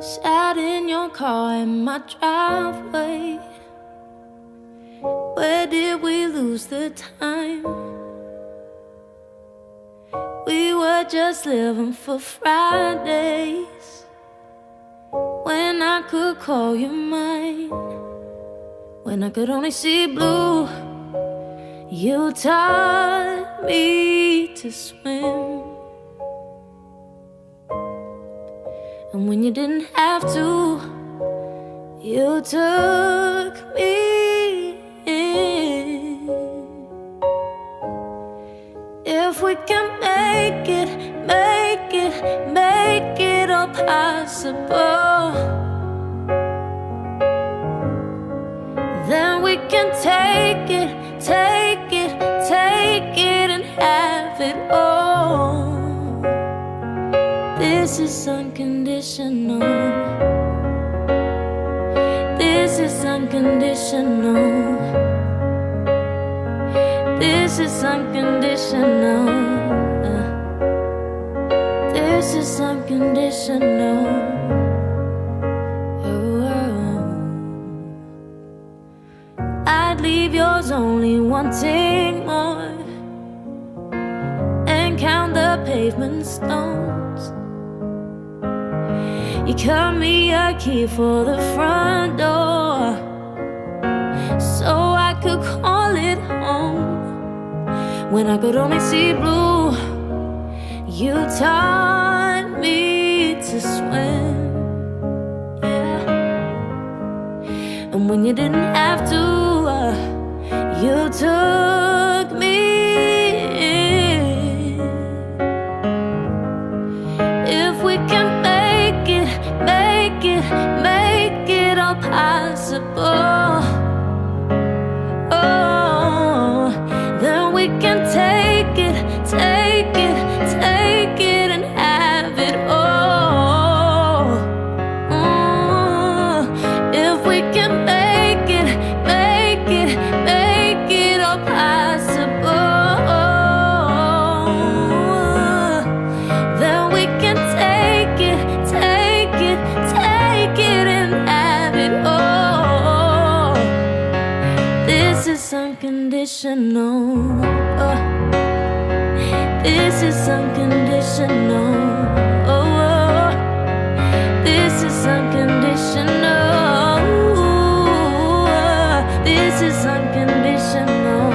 Sat in your car in my driveway. Where did we lose the time? We were just living for Fridays, when I could call you mine, when I could only see blue. You taught me to swim, and when you didn't have to, you took me in. If we can make it, make it, make it all possible, then we can take it, take it, take it and have it all. This is unconditional. This is unconditional. This is unconditional. This is unconditional. I'd leave yours only wanting more, and count the pavement stones. You cut me a key for the front door, so I could call it home, when I could only see blue. You taught me to swim, yeah. And when you didn't have to, you took me in. If we can make it, make it, make it all possible, oh, then we can take it, take it, take it and have it all. If we can make it, make it, make it all possible, then we can take it, take it, take it and have it all. This is unconditional. This is unconditional. Oh, this is unconditional. This is unconditional.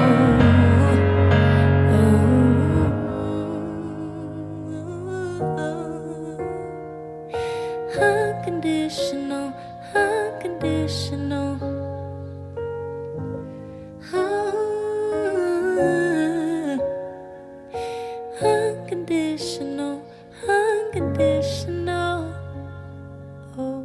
Unconditional, unconditional. Unconditional, unconditional. Oh.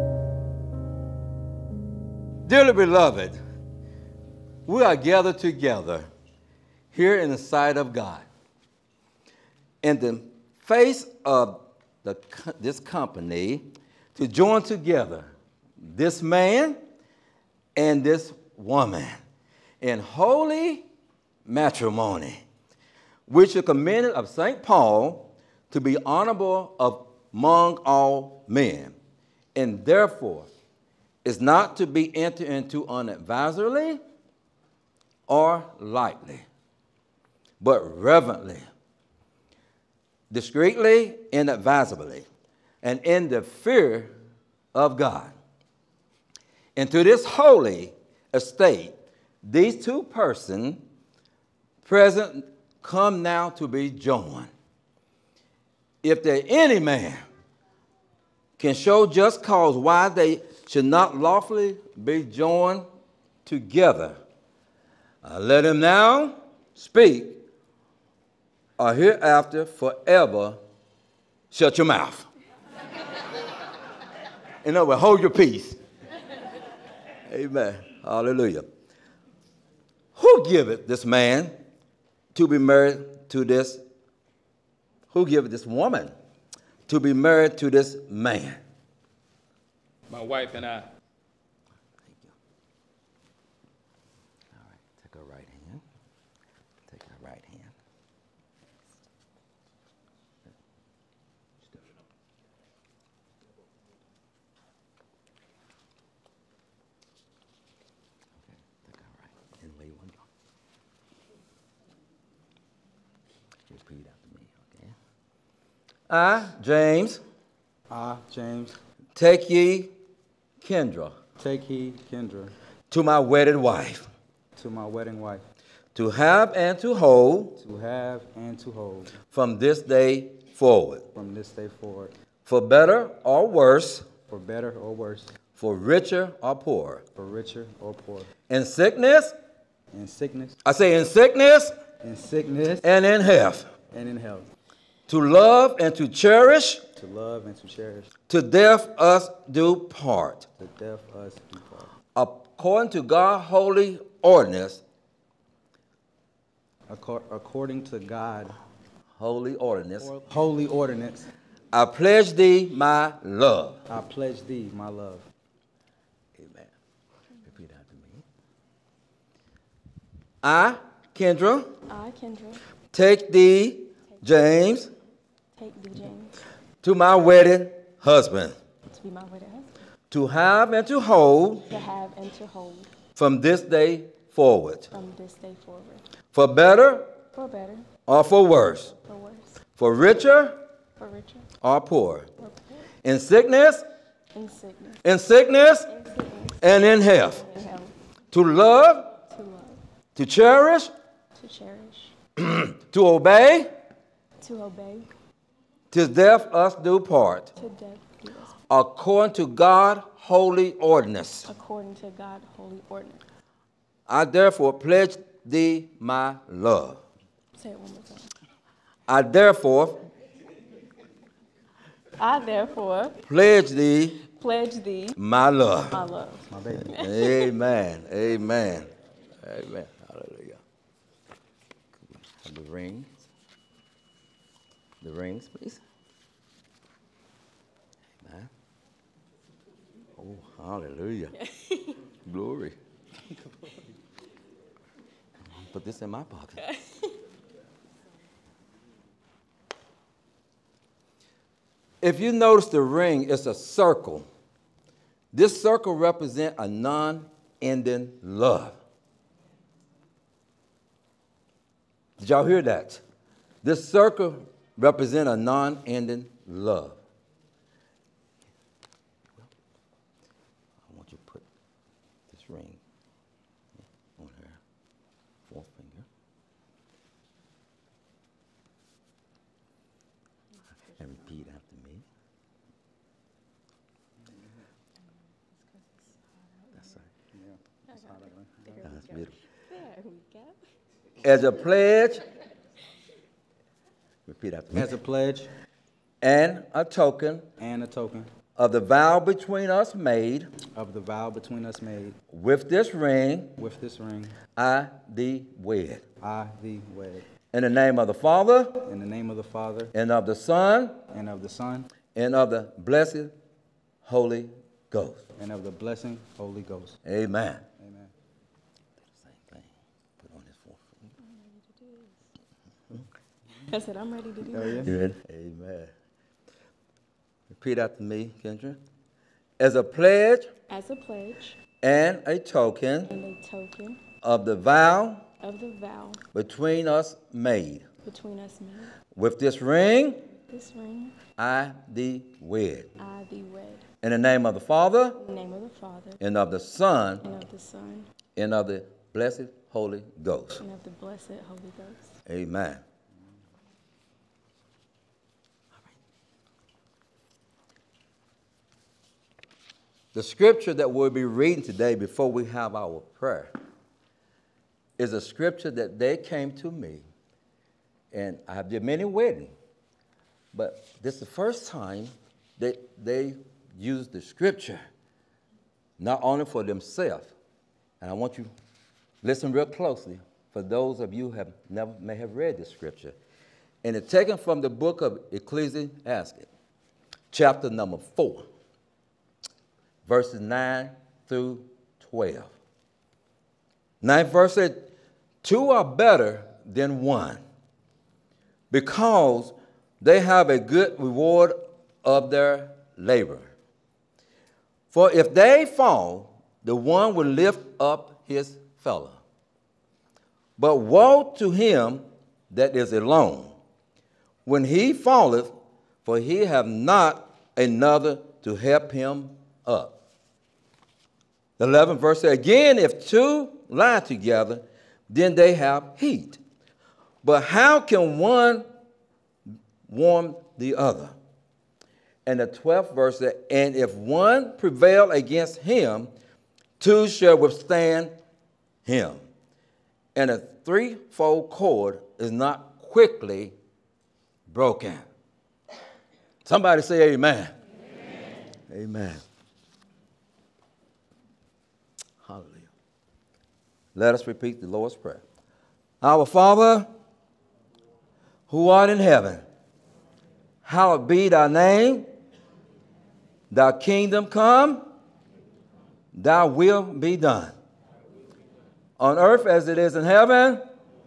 Dearly beloved, we are gathered together here in the sight of God, in the face of this company, to join together this man and this woman in holy matrimony, which is commended of St. Paul to be honorable among all men, and therefore is not to be entered into unadvisedly or lightly, but reverently, discreetly, and advisably, and in the fear of God. And to this holy estate, these two persons present come now to be joined. If there any man can show just cause why they should not lawfully be joined together, let him now speak, or hereafter forever shut your mouth. In other words, hold your peace. Amen. Hallelujah. Who giveth this man to be married to this? Who giveth this woman to be married to this man? My wife and I. Thank you. All right, take her right hand. Take her right hand. Repeat after me, okay? I, James, I, James, take ye Kendra take heed, Kendra, to my wedded wife, to my wedding wife, to have and to hold to have and to hold from this day forward, from this day forward, for better or worse, for better or worse, for richer or poorer, for richer or poor, in sickness, in sickness, I say in sickness and in health, and in health, to love and to cherish, to love and to cherish, to death us do part, to death us do part. according to God's holy ordinance, According to God, holy ordinance, holy ordinance, I pledge thee my love. I pledge thee my love. Amen. Repeat after me. I, Kendra, I, Kendra, take thee, James, take thee, James, to my wedded husband, to be my wedded husband, to have and to hold to have and to hold from this day forward, from this day forward, for better for better, or for worse, for worse, for richer for richer, or poor, for poor, in sickness in sickness, in sickness in sickness, and in health, in health, to love, to love, to cherish, to cherish, to obey, to obey, till death us do part, to death do us, according to God's holy ordinance. according to God's holy ordinance. I therefore pledge thee my love. Say it one more time. I therefore I therefore pledge thee pledge thee my love. my love. My baby. Amen. Amen. Amen. Hallelujah. The rings. The rings, please. Amen. Oh, hallelujah. Glory. Put this in my pocket. If you notice the ring, it's a circle. This circle represents a non-ending love. Did y'all hear that? This circle represents a non-ending love. I want you to put this ring on her forefinger. And repeat after me. That's right. That's beautiful. There we go. As a pledge, repeat after me. As a pledge And a token and a token of the vow between us made, of the vow between us made, with this ring with this ring, I thee wed. I thee wed. In the name of the Father, In the name of the Father, and of the Son, and of the Son, and of the blessed Holy Ghost. and of the blessing Holy Ghost. Amen. Amen. Same thing. Put on his forefinger. I said, I'm ready to do Oh, it. yeah? You ready? Amen. Repeat after me, Kendra. As a pledge As a pledge and a token and a token of the vow of the vow between us made, between us made, with this ring this ring I thee wed. I thee wed. In the name of the Father, In the name of the Father, and of the Son, and of the Son, and of the blessed Holy Ghost. and of the blessed Holy Ghost. Amen. The scripture that we'll be reading today before we have our prayer is a scripture that they came to me, and I have did many weddings, but this is the first time that they used the scripture, not only for themselves, and I want you to listen real closely for those of you who have never may have read this scripture. And it's taken from the book of Ecclesiastes, chapter number 4, verses 9 through 12. Ninth verse said, two are better than one, because they have a good reward of their labor. For if they fall, the one will lift up his fellow. But woe to him that is alone, when he falleth, for he have not another to help him up. The 11th verse says, again, if two lie together, then they have heat. But how can one warm the other? And the 12th verse says, and if one prevail against him, two shall withstand him. And a threefold cord is not quickly broken. Somebody say amen. Amen. Amen. Hallelujah. Let us repeat the Lord's Prayer. Our Father, who art in heaven, hallowed be thy name. Thy kingdom come, thy will be done. On earth as it is in heaven.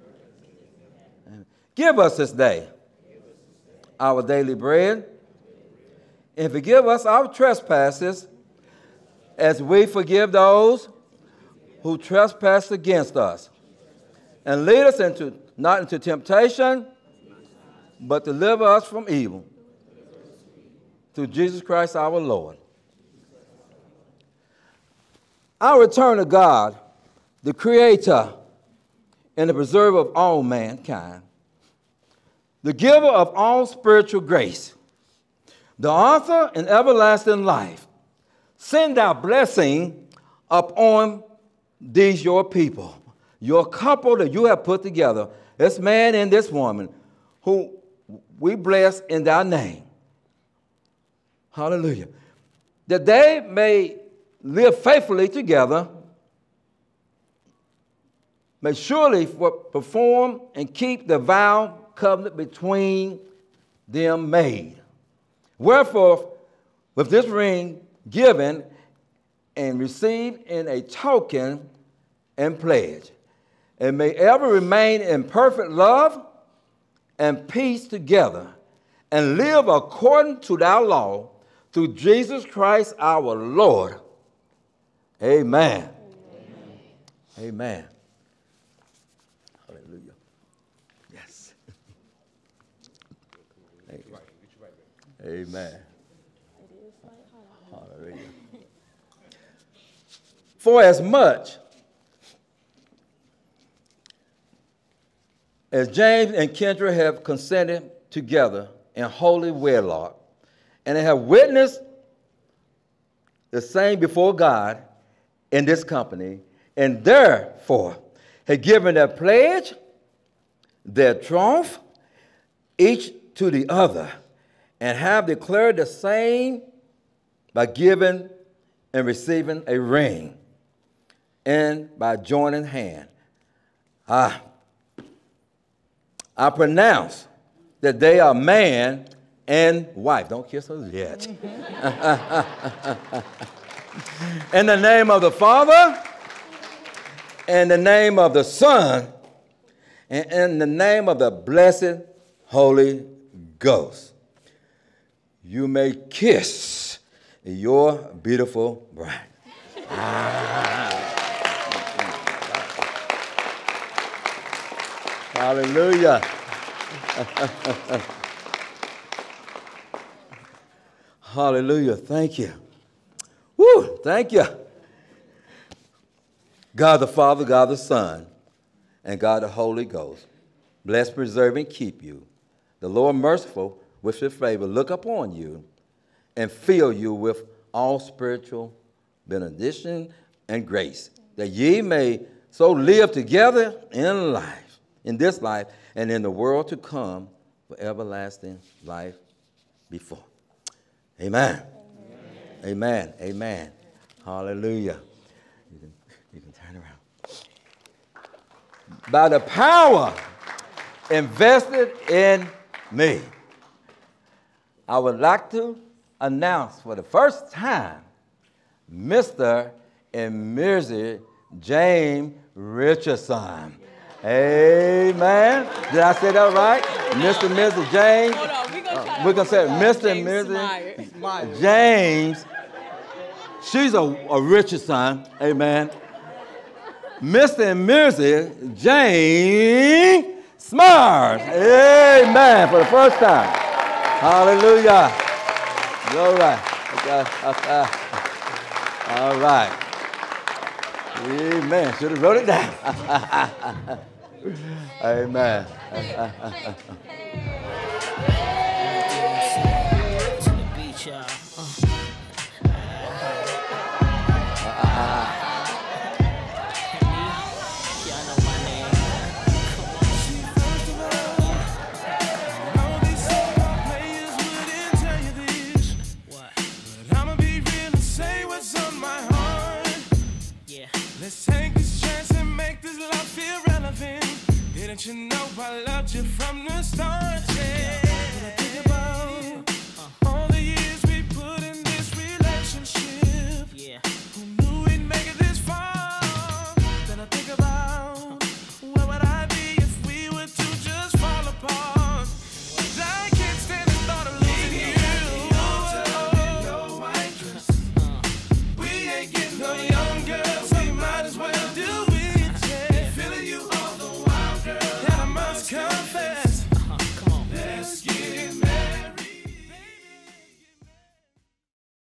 Give us this day our daily bread, and forgive us our trespasses as we forgive those who trespass against us. And lead us not into temptation, but deliver us from evil. Through Jesus Christ our Lord. I return to God, the Creator and the preserver of all mankind, the giver of all spiritual grace, the author and everlasting life. Send thy blessing upon these your people, your couple that you have put together, this man and this woman, who we bless in thy name. Hallelujah. That they may live faithfully together, may surely perform and keep the vow covenant between them made. Wherefore, with this ring given and received in a token and pledge, and may ever remain in perfect love and peace together, and live according to thy law, through Jesus Christ our Lord. Amen. Amen. Amen. Hallelujah. Yes. Amen. Hallelujah. For as much as James and Kendra have consented together in holy wedlock, and they have witnessed the same before God in this company, and therefore have given their pledge, their troth, each to the other, and have declared the same by giving and receiving a ring, and by joining hand. I pronounce that they are man and wife. Don't kiss us yet. In the name of the Father, in the name of the Son, and in the name of the blessed Holy Ghost, you may kiss your beautiful bride. Hallelujah. Hallelujah. Thank you. Woo, thank you. God the Father, God the Son, and God the Holy Ghost, bless, preserve, and keep you. The Lord merciful with his favor look upon you and fill you with all spiritual benediction and grace, that ye may so live together in life, in this life, and in the world to come for everlasting life before. Amen. Amen. Amen. Amen. Hallelujah. You can turn around. By the power invested in me, I would like to announce for the first time Mr. and Mrs. James Richardson. Amen. Did I say that right? Mr. and Mrs. James. Hold on, We're going to say Mr. and Mrs. James. She's a Richardson. Amen. Mr. and Mrs. James Smart. Amen. For the first time. Hallelujah. Glory. All right. Amen. Should have wrote it down. Amen. To the beach, y'all. Y'all know my name. What? But I'ma be real and say what's on my heart. Yeah. Let's take this chance and make this love feel relevant. Didn't you know I loved you from the start? Yeah.